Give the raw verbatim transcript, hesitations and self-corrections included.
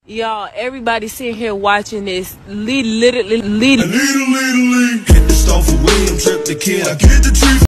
Y'all, everybody sitting here watching this. Lead literally lead. Leedle, leedle, lee. Hit the stove for William, trip the kid. I get the tree.